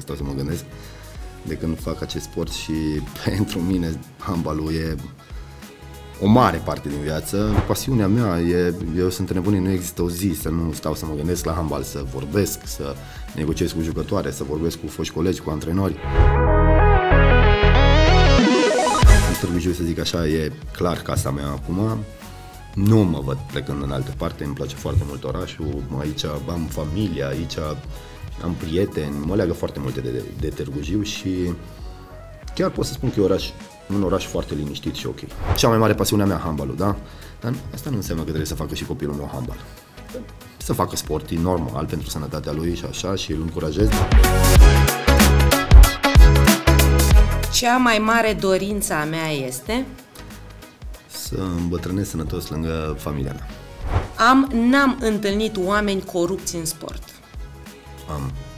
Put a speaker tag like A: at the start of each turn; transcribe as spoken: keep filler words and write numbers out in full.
A: stau să mă gândesc, de când fac acest sport și pentru mine handbalul e o mare parte din viață. Pasiunea mea, e, eu sunt nebunit, nu există o zi să nu stau să mă gândesc la handbal, să vorbesc, să negociez cu jucătoare, să vorbesc cu foști colegi, cu antrenori. Târgu Jiu, să zic așa, e clar casa mea acum. Nu mă văd plecând în altă parte, îmi place foarte mult orașul, aici am familie, aici am prieteni, mă leagă foarte multe de, de, de Târgu Jiu și chiar pot să spun că e oraș, un oraș foarte liniștit și ok. Cea mai mare pasiune a mea, handbalul, da? Dar asta nu înseamnă că trebuie să facă și copilul meu handbal. Să facă sport, e normal pentru sănătatea lui și așa, și îl încurajez.
B: Cea mai mare dorință a mea este
A: să îmbătrânesc sănătos lângă familia mea.
B: Am, n-am întâlnit oameni corupți în sport.
A: Am.